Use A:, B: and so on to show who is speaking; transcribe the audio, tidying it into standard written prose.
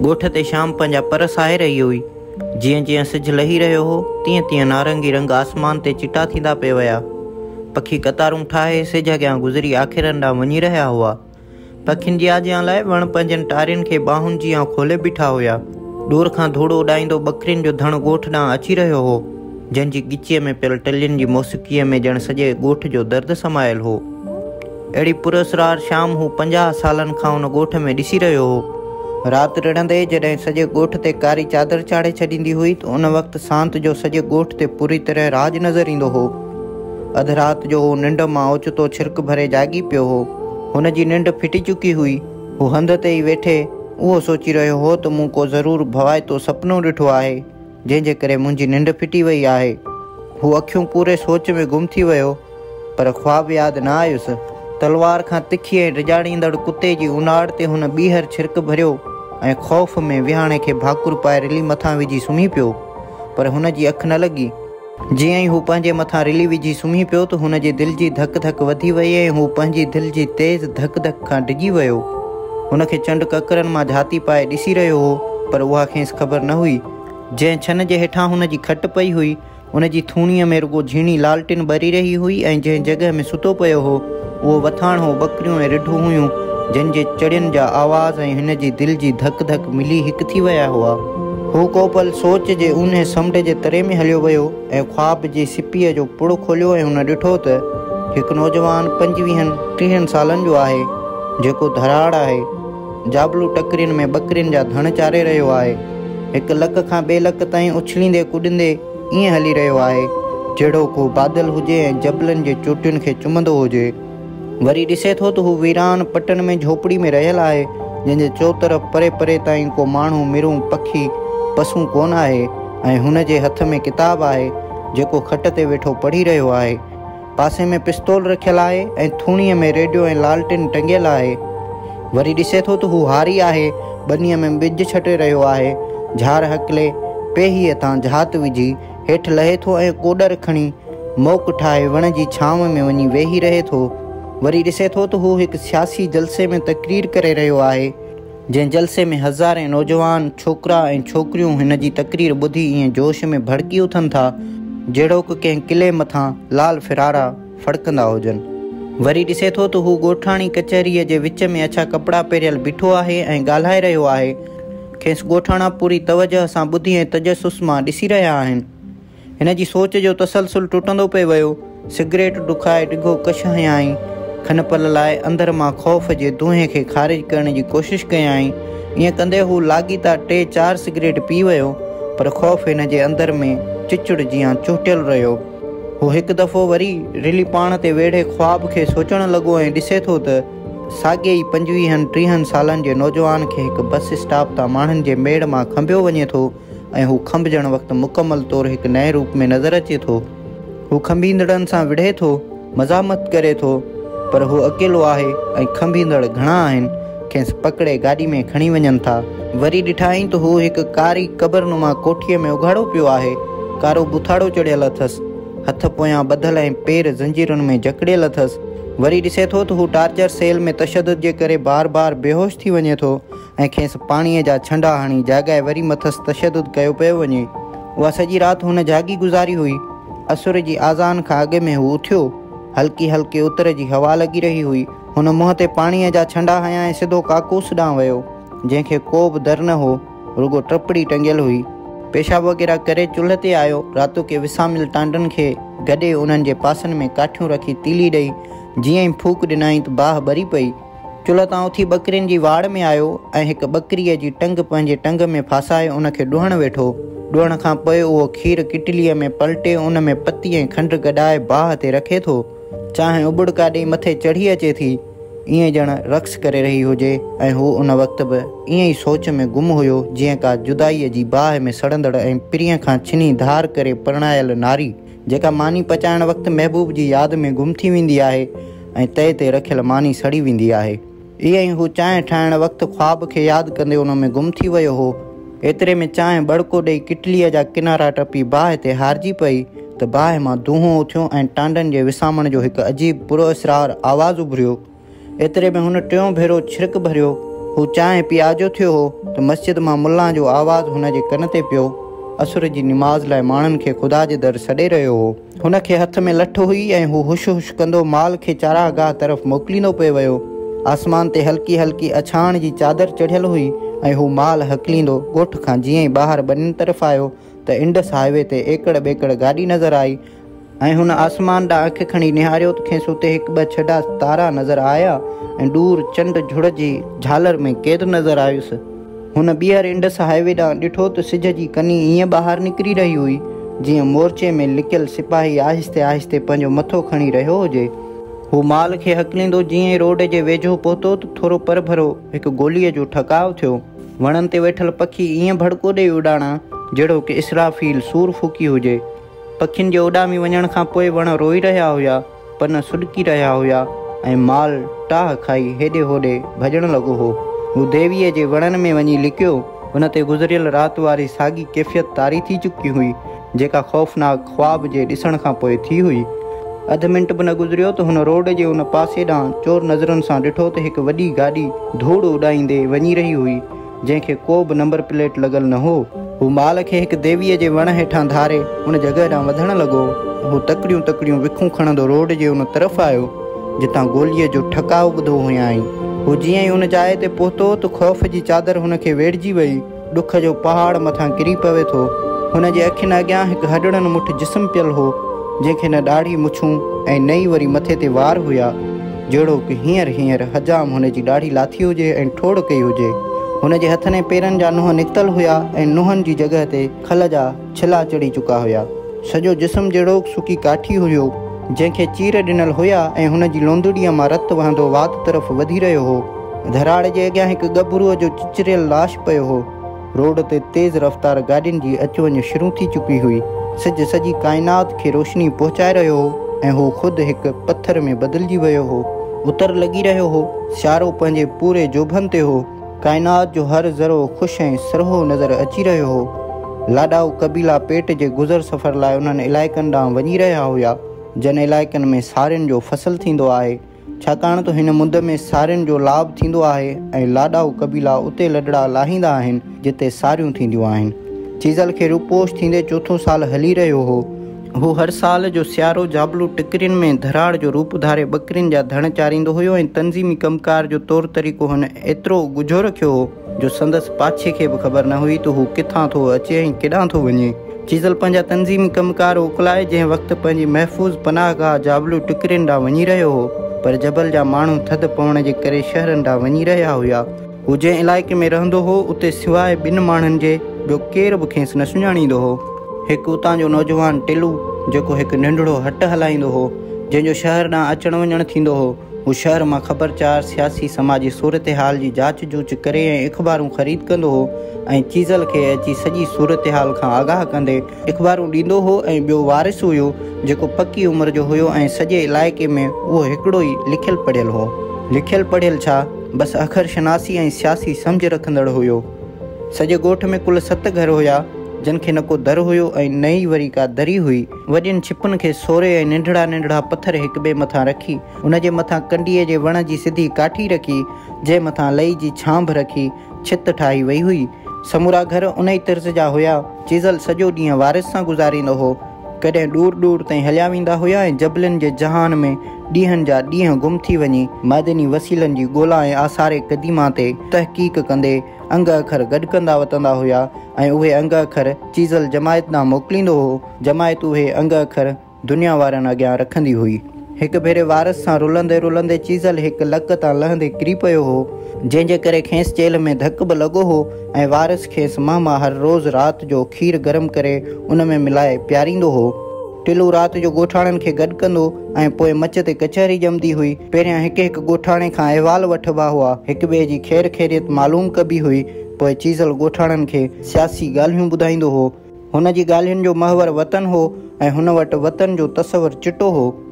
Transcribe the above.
A: ॻोठ ते शाम पंहिंजा पर साहे रही हुई। जीअं जीअं सिज लही रहियो हो तीअं तीअं नारंगी रंग आसमान ते चिटा थींदा पिए विया। पखी कतारूं ठाहे सिज अॻियां गुज़री आख़िरनि ॾांहुं वञी रहिया हुआ। पखियुनि जी आजियां लाइ वण पंहिंजनि टारियुनि खे बाहुनि जी आऊं खोले बीठा हुया। दूर खां धूड़ो उॾाईंदो बकरियुनि जो धण ॻोठ ॾांहुं अची रहियो हो, जंहिंजी गिचीअ में पियल टलियुनि जी मौसीक़ीअ में ॼण सॼे ॻोठ जो दर्द समायल हो। अहिड़ी पुरअसरार शाम हू 50 सालनि खां उन ॻोठ में ॾिसी रहियो हो। राति रिढ़ंदे जॾहिं सॼे ॻोठ ते कारी चादर चाढ़े छॾींदी हुई त उन वक़्तु सांत जो सॼे ॻोठ ते पूरी तरह राज नज़र ईंदो हो। अधु राति जो हू निंड मां ओचितो छिरक भरे जागी पियो हो। हुन जी निंड फिटी चुकी हुई। हू हंध ते ई वेठे उहो सोची रहियो हो त मूं को ज़रूरु भवाइतो सुपिनो ॾिठो आहे, जंहिंजे करे मुंहिंजी निंड फिटी वई आहे। हू अखियूं पूरे सोच में गुम थी वियो, पर ख्वाबु यादि न आयुसि। तलवार खां तिखी ऐं रिॼाड़ींदड़ कुते जी उनाड़ ते हुन ॿीहर छिरक भरियो ऐं ख़ौफ़ में विहाणे खे भाकुर पाए रिली मथां विझी सुम्ही पियो, पर हुन जी अखि न लॻी। जीअं ई हू पंहिंजे मथां रिली विझी सुम्ही पियो त हुन जी दिलि जी धक धक वधी वई ऐं हू पंहिंजी दिलि जी तेज़ धक धक खां डिॼी वियो। हुनखे चंड ककरनि मां झाती पाए ॾिसी रहियो हो, पर उहा खेसि ख़बर न हुई। जंहिं छन जे हेठां हुन जी खट पई हुई उन जी थूणीअ में रुॻो झीणी लालटिन ॿरी रही हुई ऐं जंहिं जॻह में सुतो पियो हो उहो वथाण हो बकरियूं ऐं रिढूं हुयूं, जंहिंजे चड़ियुनि जा आवाज़ ऐं हिन जी दिलि जी धक धक मिली हिकु थी विया हुआ। हू को पल सोच जे ऊन्हे समुंड जे तरे में हलियो वियो ऐं ख्वाब जी सिपीअ जो पुड़ खोलियो ऐं हुन ॾिठो त हिकु नौजवान 25-30 सालनि जो आहे, जेको धराड़ आहे। जाबलू टकरियुनि में बकरियुनि जा धण चारे रहियो आहे। हिकु लक खां ॿिए लक ताईं उछलींदे कुॾंदे ईअं हली रहियो आहे जहिड़ो को बादल हुजे ऐं जबलनि जे चोटियुनि खे चुमंदो हुजे। वरी ॾिसे थो त हू वीरान पटन में झोपड़ी में रहियल आहे, जंहिंजे चौतरफ़ परे परे ताईं को माण्हू मिरूं पखी पशु कोन आहे ऐं हुन जे हथ में किताबु आहे जेको खट ते वेठो पढ़ी रहियो आहे। पासे में पिस्तौल रखियलु आहे ऐं थूणीअ में रेडियो ऐं लालटिन टंगियल आहे। वरी ॾिसे थो त हू हारी आहे, बनीअ में ॿिज छटे रहियो आहे। झार हकले पेहीअ तां झात विझी हेठि लहे थो ऐं कोडर खणी मोक ठाहे वण जी छांव में वञी वेही रहे थो। वरी ॾिसे थो त हू हिकु सियासी जलसे में तक़रीर करे रहियो आहे, जंहिं जलसे में हज़ारे नौजवान छोकिरा ऐं छोकिरियूं हिन जी तक़रीर ॿुधी ईअं जोश में भड़की उथनि था जहिड़ो कि कंहिं किले मथां लाल फिरारा फड़कंदा हुजनि। वरी ॾिसे थो त हू ॻोठाणी कचहरीअ जे विच में अछा कपिड़ा पहिरियल बीठो आहे ऐं ॻाल्हाए रहियो आहे। खेसि ॻोठाणा पूरी तवजह सां ॿुधी ऐं तजसुस मां ॾिसी रहिया आहिनि। हिन जी सोच जो तसलसुल टुटंदो पिए वियो। सिगरेट ॾुखाए डिघो कश हयाईं। खनपल लाइ अंदरि मां ख़ौफ़ जे धुएं खे ख़ारिज करण जी कोशिशि कयाईं। ईअं कंदे हू लाॻीता 3-4 सिगरेट पी वियो, पर ख़ौफ़ हिन जे अंदरि में चिचुड़ जीअं चुटियल रहियो। हू हिकु दफ़ो वरी रिली पाण ते वेढ़े ख्वाब खे सोचणु लॻो ऐं ॾिसे थो त साॻिए ई 25-30 सालनि जे नौजवान खे हिकु बस स्टॉप तां माण्हुनि जे मेड़ मां खंभियो वञे थो ऐं हू खंभिजण वक़्तु मुकमल तौरु हिकु नए रूप में नज़र अचे थो। हू खंभींदड़नि सां विढ़े थो, मज़ामत करे थो, पर हू अकेलो आहे ऐं खंभींदड़ घणा आहिनि, खेसि पकिड़े गाॾी में खणी वञनि था। वरी ॾिठाईं त हू हिकु कारी क़बरनुमा कोठीअ में उघाड़ो पियो आहे। कारो बुथाड़ो चढ़ियल अथसि, हथ पोयां ॿधल ऐं पेर ज़ंजीरुनि में जकड़ियल अथसि। वरी ॾिसे थो त हू टार्चर सेल में तशदुद जे करे बार बार बेहोश थी वञे थो ऐं खेसि पाणीअ जा छंडा हणी जाॻाए वरी मथसि तशदुद कयो पियो वञे। उहा सॼी राति हुन जागी गुज़ारी हुई। असुर जी आज़ान खां अॻु में हू उथियो। हल्की हल्की उतर जी हवा लॻी रही हुई। हुन मुंहं ते पाणीअ जा छंडा हयां ऐं सिधो काकूस ॾांहुं वियो, जंहिंखे को बि दर न हो, रुॻो टपड़ी टंगियल हुई। पेशाब वग़ैरह करे चुल्ह ते आयो। रातो के विसामिल टांडनि खे गॾे उन्हनि जे पासनि में काठियूं रखी तीली ॾेई जीअं ई फूक ॾिनाई त बाहि ॿरी पई। चुल्ह तां उथी बकरियुनि जी वाड़ में आयो ऐं हिकु बकरीअ जी टंग पंहिंजे टंग में फासाए उनखे ॾुहणु वेठो। ॾुहण खां पोइ उहो खीर किटलीअ में पलटे उन में पती ऐं खंडु गॾाए बाहि ते रखे थो। चाहे उबड़का ॾेई मथे चढ़ी अचे थी, ईअं ॼण रक़्स करे रही हुजे ऐं हू उन वक़्तु बि ईअं ई सोच में गुम हुयो जीअं का जुदाईअ जी बाहि में सड़ंदड़ ऐं प्रिय खां छिनी धार करे परिणायल नारी जेका मानी पचाइण वक़्तु महबूब जी यादि में गुम थी वेंदी आहे ऐं तए ते रखियल मानी सड़ी वेंदी आहे। ईअं ई हू चांहि ठाहिण वक़्तु ख्वाब खे यादि कंदे उन में गुम थी वियो हो। एतिरे में चांहि बड़को ॾेई किटलीअ जा किनारा टपी बाहि ते हारजी पई त बाहि मां दूंहों उथियो ऐं टांडनि जे विसामण जो हिकु अजीब पुरअसरार आवाज़ु उभरियो। एतिरे में हुन टियों भेरो छिरक भरियो हू चांहि पियाजो थियो हो त मस्जिद मां मुल्ला जो आवाज़ हुन जे कन ते पियो। असुर जी निमाज़ लाइ माण्हुनि खे ख़ुदा जे दर छॾे रहियो हो। हुन खे हथ में लठ हुई ऐं हू हुश हुश कंदो माल खे चारागाह तरफ़ मोकिलींदो पियो वियो। आसमान ते हल्की हल्की अछाण जी चादर चढ़ियल हुई ऐं हू माल हकलींदो ॻोठ खां जीअं ई ॿाहिरि ॿनियुनि तरफ़ आयो त इंडस हाईवे ते एकड़ ॿेकड़ गाॾी नज़र आई ऐं हुन आसमान ॾांहुं अखि खणी निहारियो त खेसि उते हिकु ॿ छॾा तारा नज़र आया ऐं दूर चंड झुड़ जी झालर में क़ैद नज़र आयुसि। हुन ॿीहर इंडस हाईवे ॾांहुं ॾिठो त सिज जी कनी ईअं ॿाहिरि निकिरी रही हुई जीअं मोर्चे में लिकियल सिपाही आहिस्ते आहिस्ते पंहिंजो मथो खणी रहियो हुजे। हू माल खे हकलींदो जीअं ई रोड जे वेझो पहुतो त थोरो पर भरो हिकु गोलीअ जो ठकाव थियो। वणनि ते वेठल पखी ईअं भड़को ॾेई उॾाणा जहिड़ो की इसराफ़ील सूर फूकी हुजे। पखियुनि जे उॾामी वञण खां पोइ वण रोई रहिया हुया, पन सुॾकी रहिया हुया ऐं माल टाह खाई हेॾे होॾे भॼणु लॻो हो। हू देवीअ जे वणनि में वञी लिकियो। हुन ते गुज़िरियल राति वारी साॻी कैफ़ियत तारी थी चुकी हुई जेका ख़ौफ़नाक ख्वाब जे ॾिसण खां पोइ थी हुई। अधु मिंट बि न गुज़रियो त हुन रोड जे उन पासे ॾांहुं चोर नज़रुनि सां ॾिठो त हिकु वॾी गाॾी धूड़ उॾाईंदे वञी रही हुई जंहिंखे को बि नंबर प्लेट लॻल न हो। हू माल खे हिकु देवीअ जे वण हेठां धारे उन जॻह ॾांहुं वधणु लॻो। हू तकड़ियूं तकड़ियूं विखूं खणंदो रोड जे उन तरफ़ आयो जितां गोलीअ जो ठकाव ॿुधो हुयाईं। हू जीअं ई हुन जाइ ते पहुतो त ख़ौफ़ जी चादर हुन खे वेढ़िजी वई। ॾुख जो पहाड़ मथां किरी पवे थो। हुन जे अखियुनि अॻियां हिकु हॾड़नि मुठ जिस्म पियल हो जंहिंखे न ॾाढ़ी मुछूं ऐं नई वरी मथे ते वार हुया जहिड़ो की हींअर हजाम हुन जी ॾाढ़ी लाथी हुजे ऐं ठोड़ कई हुजे। हुन जे हथनि ऐं पेरनि जा नुंहं निकितल हुया ऐं नुंहंनि जी जॻह ते खल जा छिला चढ़ी चुका हुया। सॼो जिस्म जहिड़ो सुकी काठी हुयो जंहिंखे चीर ॾिनल हुया ऐं हुन जी लोंदड़ीअ मां रतु वहंदो वात तरफ़ वधी रहियो हो। धराड़ जे अॻियां हिकु गबरूअ जो चिचरियल लाश पियो हो। रोड ते तेज़ रफ़्तार गाॾियुनि जी अचु वञु शुरू थी चुकी हुई। सिज सॼी काइनात खे रोशनी पहुचाए रहियो हो ऐं हू ख़ुदि हिकु पथर में बदिलजी वियो हो। उतर लॻी रहियो हो, सियारो पंहिंजे पूरे जोभनि ते हो। काइनात जो हर ज़रो ख़ुशि ऐं सरहो नज़र अची रहियो हो। लाॾाऊ कबीला पेट जे गुज़र सफ़र लाइ उन्हनि इलाइक़नि ॾांहुं वञी रहिया हुया जिन इलाइक़नि में सारियुनि जो फ़सुलु थींदो आहे छाकाणि त हिन मुंद में सारियुनि जो लाभ थींदो आहे ऐं लाॾाऊ कबीला उते लॾड़ा लाहींदा आहिनि जिते सारियूं थींदियूं आहिनि। चीज़ल खे रूपोश थींदे चोथों साल हली रहियो हो। हू हर साल जो सियारो जाबलू टिकरियुनि में धराड़ जो रूप धारे ॿकरियुनि जा धण चारींदो हुयो ऐं तंज़ीमी कमकार जो तौर तरीक़ो हुन एतिरो ॻुझो रखियो हो जो संदसि पाछे खे बि ख़बर न हुई त हू किथां थो अचे ऐं केॾांहुं थो वञे। चीज़ल पंहिंजा तंज़ीमी कमकार मोकिलाए जंहिं वक़्तु पंहिंजी महफ़ूज़ पनाहगाह जाबलू टिकरियुनि ॾांहुं वञी रहियो हो पर जबल जा माण्हू थधि पवण जे करे शहरनि ॾांहुं वञी रहिया हुया। हू जंहिं इलाइक़े में रहंदो हो उते सवाइ ॿिनि माण्हुनि जे ॿियो केरु बि खेसि न सुञाणींदो हो। हिकु उतां जो नौजवान टिलू जेको हिकु नंढड़ो हट हलाईंदो हो जंहिंजो शहर ॾांहुं अचणु वञणु थींदो हो। हू शहर मां ख़बरचार सियासी समाजी सूरत हाल जी जांच जूच करे ऐं अख़बारूं ख़रीद कंदो हो ऐं चीज़ल खे अची सॼी सूरत हाल खां आगाह कंदे अख़बारूं ॾींदो हो। ऐं ॿियो वारिस हुयो जेको पकी उमिरि जो हुयो ऐं सॼे इलाइक़े में उहो हिकिड़ो ई लिखियलु पढ़ियलु हो। लिखियलु पढ़ियलु छा बसि अख़र शनासी ऐं सियासी सम्झ रखंदड़ हुयो। सॼे ॻोठ में कुल 7 घर हुया जिन खे न को दर हुयो ऐं नई वरी का दरी हुई। वॾियुनि छिपुनि खे सोरे ऐं नंढड़ा नंढड़ा पथर हिक ॿिए मथां रखी उन जे मथां कंडीअ जे वण जी सिधी काठी रखी जंहिं मथां लही जी छांभ रखी छित ठाही वई हुई। समूरा घर उन ई तर्ज़ जा हुया। चीज़ल सॼो ॾींहुं वारिस सां गुज़ारींदो हो। कॾहिं दूर दूर ताईं हलिया वेंदा हुया ऐं जबलनि जे जहान में ॾींहंनि जा ॾींहं गुम थी वञी मादनी वसीलनि जी ॻोल्हा ऐं आसारे क़दीमा ते तहक़ीक़ कंदे अंग अखर गॾु कंदा वतंदा हुया ऐं उहे अंग अखर चीज़ल जमायत ॾांहुं मोकिलींदो हो। जमायत उहे अंग अखर दुनिया वारनि अॻियां रखंदी हुई। हिकु भेरे वारिस सां रुलंदे रुलंदे चीज़ल हिकु लक तां लहंदे किरी पियो हो जंहिंजे करे खेसि चेल में धक बि लॻो हो ऐं वारिस खेसि मामा हर रोज़ु राति जो खीर गरम करे उन में मिलाए पियारींदो हो। टिलू राति जो ॻोठाणनि खे गॾु कंदो ऐं पोइ मच ते कचहरी जमंदी हुई। पहिरियां हिकु हिकु ॻोठाणे खां अहिवाल वठिबा हुआ, हिक ॿिए जी ख़ैर ख़ैरियत मालूम कबी हुई। पोइ चीज़ल ॻोठाणनि खे सियासी ॻाल्हियूं ॿुधाईंदो हो। हुन जी ॻाल्हियुनि जो महवर वतन हो ऐं हुन वटि वतन जो तसवर चिटो हो।